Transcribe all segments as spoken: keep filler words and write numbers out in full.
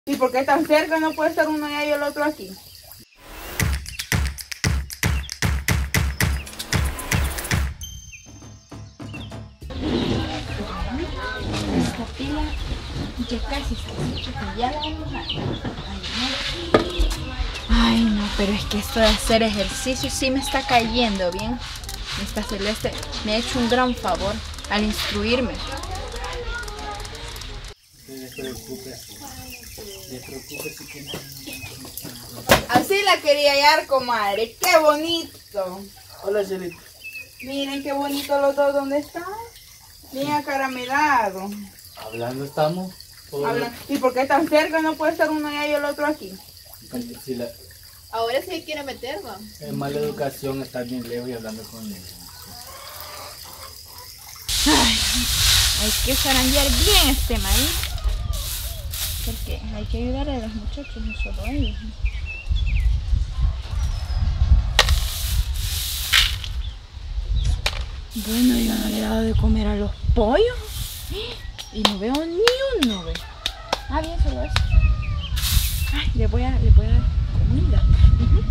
¿Y por qué tan cerca no puede estar uno allá y el otro aquí? Esta pila ya casi está hecha, ya la vamos a... Ay no, pero es que esto de hacer ejercicio sí me está cayendo bien. Esta Celeste me ha hecho un gran favor al instruirme. No se preocupe, no se preocupe si que no. Así la quería hallar, comadre. ¡Qué bonito! Hola, Celeste. Miren qué bonito los dos, ¿dónde están? Bien acaramelado. Hablando estamos. Por... Hablan. ¿Y por qué tan cerca no puede estar uno allá y el otro aquí? Si la... Ahora sí quiere meter, ¿no? Es mala educación estar bien lejos y hablando con él. Ay, hay que zarandear bien este maíz. Porque hay que ayudar a los muchachos, no solo a ellos. Bueno, yo no le he dado de comer a los pollos. Y no veo ni uno, ve. Ah, bien, solo eso. Ay, le voy a, le voy a dar comida. Uh-huh.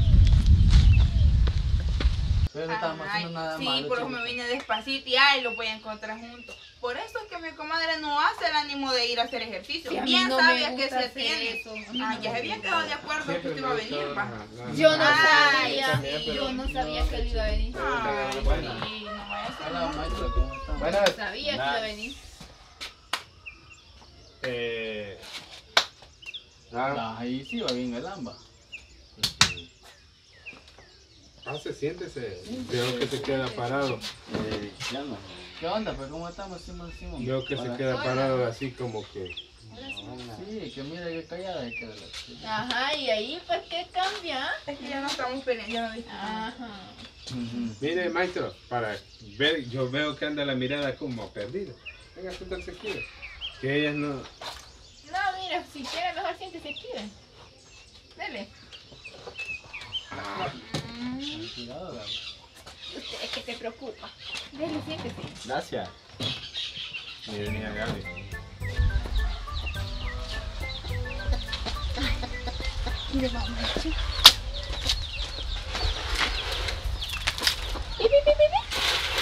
Pero no estábamos haciendo nada sí, malo. por eso me vine despacito y ahí los voy a encontrar juntos. Por eso es que mi comadre no hace el ánimo de ir a hacer ejercicio. Sí, bien no sabía que se hacer tiene. eso. Ah, ya se habían quedado de acuerdo que usted iba a venir, va. Yo no Ay, sabía, sí. yo no sabía que él iba a venir. Ay, Bueno. sí, no vaya a ser Hola, mal. maestro, ¿cómo están? Bueno, Sabía que iba a venir. eh, Ah, ah, ahí sí va bien el amba. pase, siéntese. Veo que se queda parado. Eh, ya no. ¿Qué onda? Pues, ¿cómo estamos, Simón, Simón? Veo que se Hola. queda parado así como que. Sí, que mira que callada es que de la... Ajá, y ahí pues qué cambia. Es que ya no estamos peleando, ya no discutimos. Ajá. Ujú. Mire, maestro, para ver, yo veo que anda la mirada como perdida. Venga, siéntese aquí. Que ellas no. No, mira, si quiere mejor siéntese aquí. Ven. Dele. Cuidado, Gaby. Usted es que se preocupa. Dele, siéntese. Gracias. Mire, niña Gaby. Mire, vamos. Sí. Pi, pi, pi, pi, pi.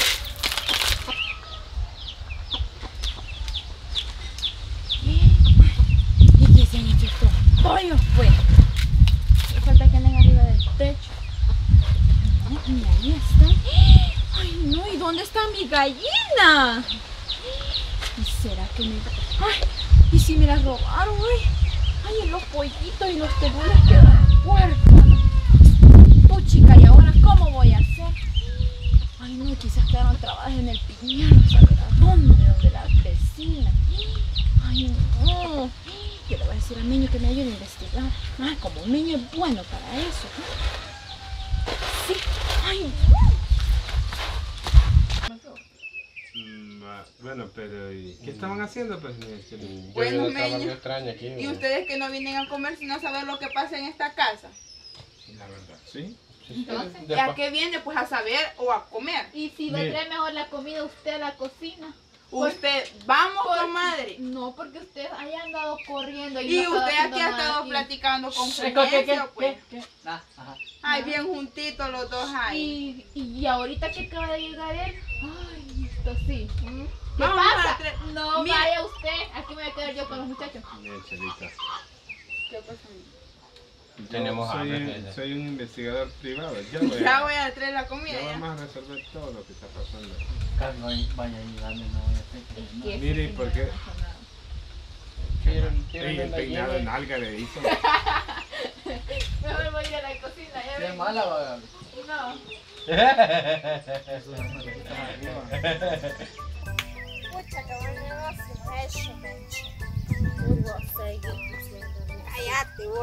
¿Y qué se han hecho estos pollos, pues? Me falta que anden arriba del techo. No, y ahí están. Ay, no, ¿y dónde está mi gallina? ¿Y será que me... Ay, ¿y si me la robaron, ay? Ay, y los pollitos y los tenules quedaron huérfanos. Puchica, ¿y ahora cómo voy a hacer? Ay, no, quizás quedaron trabadas en el piñón, no saber a dónde, donde la vecina. Ay, no. Yo le voy a decir al niño que me ayude a investigar. Ah, como un niño es bueno para eso. Sí. Ay, no. Mm, ah, bueno, pero ¿y qué estaban haciendo, pues? niña Cheli? Bueno, Yo estaba meño. muy extraña aquí. Y ustedes que no vienen a comer sin saber lo que pasa en esta casa. La verdad, ¿sí? Entonces, ¿a qué viene? Pues a saber o a comer. Y si Mire. vendrá mejor la comida usted a la cocina. Usted, vamos, Por- comadre. No, porque usted haya andado corriendo. Y no estaba usted haciendo aquí ha nada estado aquí. platicando con ¿Qué, qué, Fulgencio, pues. qué, qué? Ah, ajá. Ay, bien juntitos los dos ahí. Y, y ahorita que acaba de llegar él, ay, esto sí. Mm. ¿Qué Vamos pasa? a tre- No Mire. vaya usted, aquí me voy a quedar yo con los muchachos. Niña Chelita. ¿Qué pasa? Tenemos Yo soy, hambre. un, soy un investigador privado. Yo voy Ya a, voy a traer la comida yo ya. vamos a resolver todo lo que está pasando. Carlos, vaya vaya a ayudarme, no voy a hacer que no. Que Mire, ese ¿por señor qué? no hace nada. Quieren, quieren Ey, el una peinado en gallina. alga le hizo. Mejor voy a ir a la cocina, ya Qué ven. mala, va. No. Eso es una cosita más arriba. Pucha, que buen negocio es eso, Mencho. Vos seguís diciendo, cállate vos.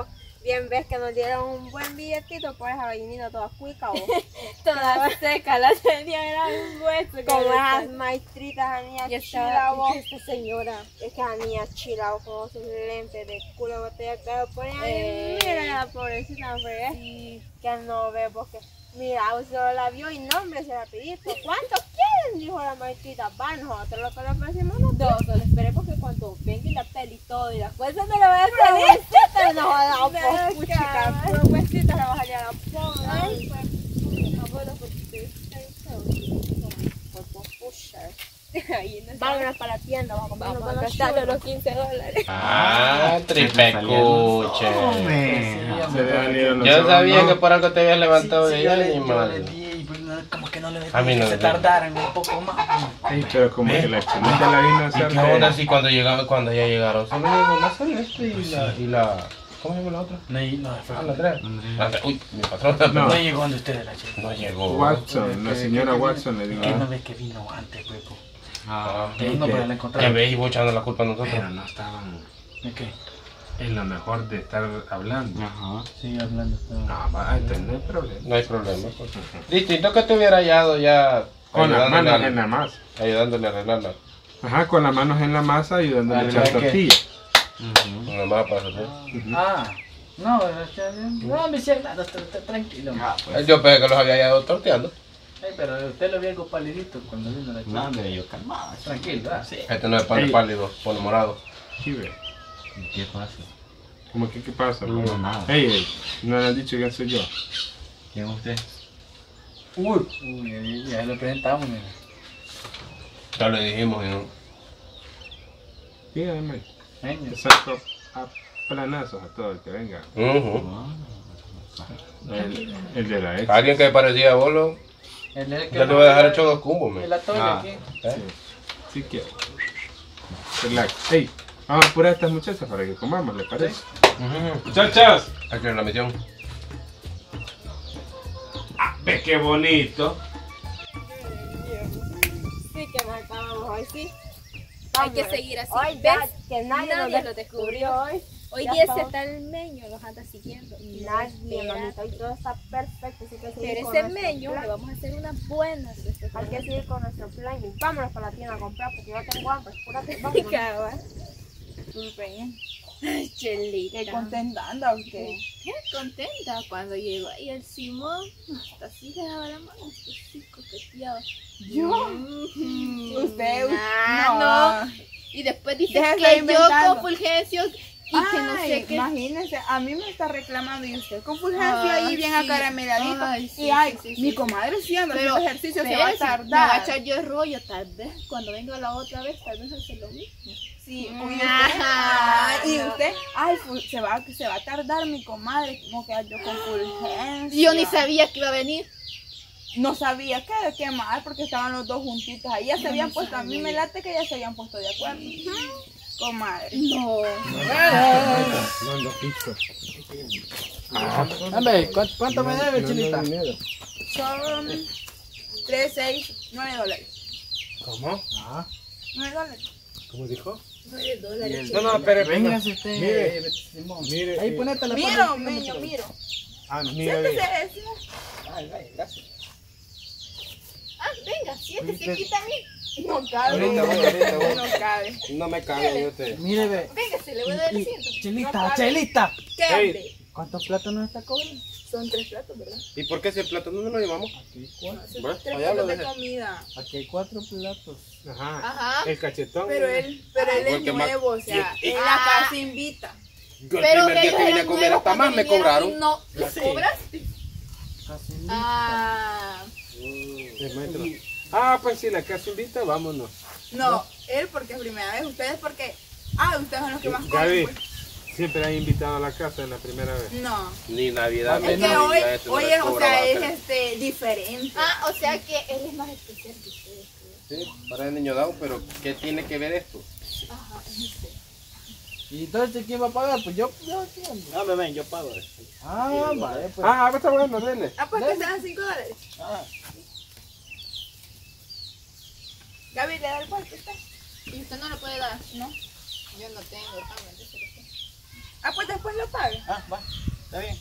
Bien ves que nos dieron un buen billetito por esa gallinita toda cuica, vos. Toda seca, la tenía era un hueso. Como esas maestritas, a niña Y chila, estaba, vos. esta señora. Es que a niña chila, vos, con sus lentes de culo botella que lo ponen ahí. Eh. Mira la pobrecita, fregué. Sí. Que no ve, porque mira, usted la vio y no, hombre, se la pedí. ¿Cuántos quieren? Dijo la maestrita. Va, nosotros lo que le ofrecimos no. No, solo esperemos que cuando venga y la peli y todo y las cosas no la van a Pura salir. huesita, no jodas, No, pues, puchica. cara. Pura huesita la bajaría a la pobre. Ay, pues. Abuelo, porque ustedes están feos. Pues, pues, pusher. Ahí no está. Vámonos para la tienda, vamos a comprarnos Vamos a buenos gastar churros. los quince dólares. Ah, tripecuche. Se le han ido los Yo ojos, sabía ¿no? que por algo te habías levantado Sí, de sí, yo allá, le, yo le animal. di, pues, no, como que no le A mí dejé no que se me- tardaran un poco más. Ey, pero como que la chinita la vino a ¿Y hacer qué onda de... si cuando llegaron, cuando ya llegaron? Solo llegó la celeste y la, y la... ¿Cómo se llama la otra? No, y- no, fue Ah, la tres. Andrea. La tres. Uy, mi patrón. No. No llegó donde ustedes la chica. No llegó. Watson, la Que- señora que- que Watson le vino- digo. Que no ves que vino antes, huevo. Ah, Que vino, pero la ya encontraron. veis y vos echando la culpa a nosotros. Pero no estaban ¿De qué? en lo mejor de estar hablando. Ajá. Sigue hablando. No, va a tener problema. No hay problema. pues. Distinto que te hubiera hallado ya Con las ayudándole manos a- en la masa. ayudándole a arreglarla. Ajá, con las manos en la masa ayudándole a Dale, echar ¿qué? tortilla. Con la mano para hacer. Ah. No, está bien. No, me decía nada, está, está tranquilo. Ah, Yo pensé que los había hallado torteando. pero usted lo vio algo palidito cuando vino la chica. No, hombre, yo calmado. Tranquilo, ¿verdad? Sí. Este no es pone Ey. pálido, pone morado. Sí, ve. ¿Qué pasa? ¿Cómo que qué pasa? No, bro? nada. Ey, ey, no le han dicho que soy yo. ¿Quién es usted? Uy, uy, ya lo presentamos, mira. Ya le dijimos y no. Dígame, Venga. te saco a planazos a todo el que venga. Ujú. El, el de la ex. Alguien que parecía a bolo, El el que ya le voy a dejar hecho dos cumbos, me. El atole Ah. aquí. ¿Eh? Sí quiero. Relax. Ey, vamos a apurar a estas muchachas para que comamos, ¿les parece? Ujú. Muchachas. Aquí en la misión. Ah, ve qué bonito. Sí, que marcábamos hoy, sí. Hay que Hombre, seguir así. Hoy ¿Ves? ya, que nadie, Nadie nos lo descubrió descubrió. hoy. Hoy Ya día ese estamos- tal meño los anda siguiendo. Y no Nadie, espera. mamita, hoy todo está perfecto. Así que seguir Pero con ese nuestro meño plan. le vamos a hacer unas buenas Hay que seguir con nuestro plan y vámonos para la tienda a comprar porque yo tengo hambre. Apúrate, vámonos. Cabal. Disculpen. Ay, Chelita. Qué contenta anda usted. Qué contenta cuando llegó ahí el Simón. Hasta así le daba la mano, hasta así coqueteaba. ¿Yo? Mm, Usted, ah, no. Y después dice Deja de que estar yo inventando. con Fulgencio y que no Ay, sé qué. imagínense, a mí me está reclamando y usted con Fulgencio Ay, ahí bien sí. acarameladito. Ay, sí, y ay, sí, sí, mi sí. comadre sí anda Pero, haciendo ejercicio, se va a espérese, me tardar. va a echar yo el rollo, tal vez cuando venga la otra vez, tal vez hace lo mismo. Sí, Mm, y usted, ajá, ay, y no. usted, ay, fu- se va, se va a tardar mi comadre, como que yo con Fulgencio. Yo ni sabía que iba a venir. No sabía que de qué mal, porque estaban los dos juntitos ahí, ya se habían puesto, a mí me late que ya se habían puesto de acuerdo. Comadre. No. No ando pico. Hombre, ¿cuánto, cuánto me debe, Chilita? Son tres, seis, nueve dólares. ¿Cómo? Ah. nueve dólares. ¿Cómo dijo? nueve dólares. No, no, pero Véngase usted, Mire. eh, Simón. Mire, Ahí eh, ponete la Miro, palma, meño, pónmetelo. miro. Ah, mira, ve. Siéntese, eso. Ay, ay, gracias. Ah, venga, siéntese aquí también. No cabe. Ahorita voy, ahorita voy. No cabe. No me cague yo te. Mire, ve. Véngase, le voy a dar el Y- ciento. y- Chelita, Chelita. ¿Qué Ey. hambre? ¿Cuántos platos nos está cobrando? Son tres platos, ¿verdad? ¿Y por qué ese plato no nos lo llevamos? Aquí cuatro. Son Bueno, tres allá lo platos de dejé. comida. Aquí hay cuatro platos. Ajá. Ajá. El cachetón. Pero él, pero él Porque es más- nuevo, o sea, y- y- él Ah. acá se invita. Yo el Pero primer día ellos que vine a eran comer nuevos hasta cuando más me vinieron cobraron. y no, ¿les Sí. cobraste? Casi Ah, El maestro. Ah, pues si la casa invita, vámonos. No, él porque es primera vez, ustedes porque, ah, ustedes son los que más Gaby, comen, pues. siempre han invitado a la casa en la primera vez. No, Ni Navidad. es ni que hoy, Navidad, esto no hoy les es, o cobra, sea, va, es pero- este, diferente. ah, o sea que él es más especial que ustedes. Sí, para el niño dado, pero ¿qué tiene que ver esto? Ajá, no sé. ¿Y entonces quién va a pagar? Pues yo, yo aquí ando. No, me ven, yo pago. Ah, vale, pues. Ah, pues está bueno, dele. Ah, pues que sean cinco dólares. Ah, Gaby, le da el cuarto, está. ¿Y usted no lo puede dar? No. Yo no tengo, también, yo sé que sí. Ah, pues después lo paga. ah, va. Está bien.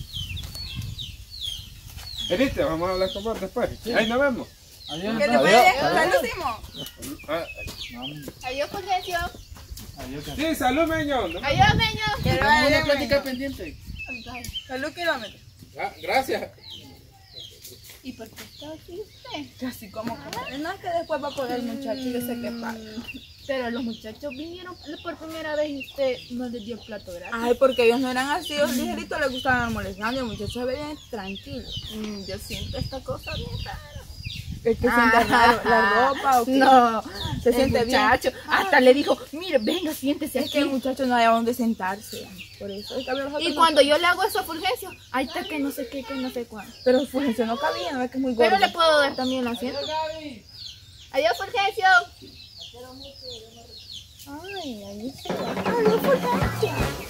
Veniste, vamos a hablar con vos después. Ahí nos vemos. Adiós. ¿Qué te Adiós. parece? Adiós. ¿Salud, Simón? Ah, Adiós, Fulgencio. Adiós. sí, salud, meño. ¿no? Adiós, niño. Que lo Tenemos vaya una bien, plática meño. pendiente. Salud, kilómetro. Ah, gracias. ¿Y por qué está así usted? Casi como que. No es que después va a poder el muchacho, yo sé que paga. Pero los muchachos vinieron por primera vez y usted no les dio el plato gratis. Ay, porque ellos no eran así, los ligeritos les gustaban molestando, el muchacho se veía tranquilo. Mm, yo siento esta cosa bien rara. Es que siente raro, la ropa o qué. No, se el siente bien. muchacho hasta le dijo, mire, venga, siéntese Es que el aquí. muchacho no había donde sentarse. Por eso es que había nosotros Y no- cuando yo le hago eso a Fulgencio, ahí está que no sé qué, que no sé cuándo. Pero Fulgencio no cabía, no es que es muy gordo. Pero le puedo dar también el asiento. Adiós, Fulgencio. Ay, ahí está. Ay, Fulgencio.